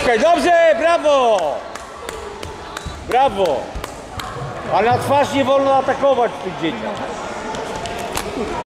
Poczekaj, dobrze, brawo! Brawo! Ale na twarz nie wolno atakować tych dzieciach.